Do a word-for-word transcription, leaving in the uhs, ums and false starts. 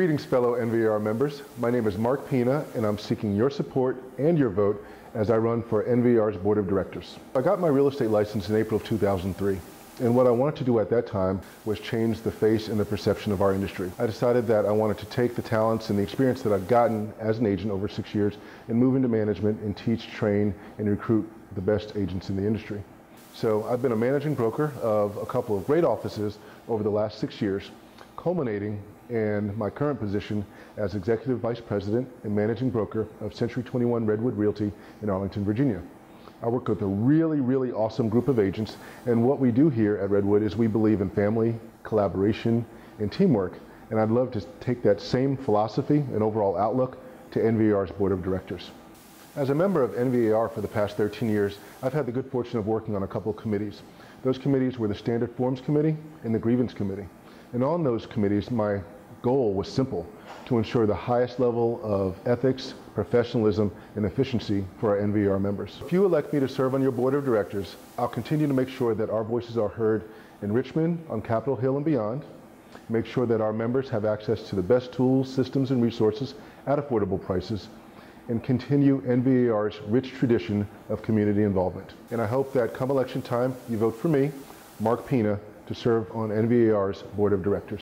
Greetings, fellow N V A R members. My name is Mark Pina, and I'm seeking your support and your vote as I run for N V A R's Board of Directors. I got my real estate license in April of two thousand three, and what I wanted to do at that time was change the face and the perception of our industry. I decided that I wanted to take the talents and the experience that I've gotten as an agent over six years and move into management and teach, train, and recruit the best agents in the industry. So I've been a managing broker of a couple of great offices over the last six years, culminating in my current position as Executive Vice President and Managing Broker of Century twenty-one Redwood Realty in Arlington, Virginia. I work with a really, really awesome group of agents, and what we do here at Redwood is we believe in family, collaboration, and teamwork, and I'd love to take that same philosophy and overall outlook to N V A R's Board of Directors. As a member of N V A R for the past thirteen years, I've had the good fortune of working on a couple of committees. Those committees were the Standard Forms Committee and the Grievance Committee. And on those committees, my goal was simple: to ensure the highest level of ethics, professionalism, and efficiency for our N V A R members. If you elect me to serve on your board of directors, I'll continue to make sure that our voices are heard in Richmond, on Capitol Hill, and beyond, make sure that our members have access to the best tools, systems, and resources at affordable prices, and continue N V A R's rich tradition of community involvement. And I hope that come election time, you vote for me, Mark Pina, to serve on N V A R's Board of Directors.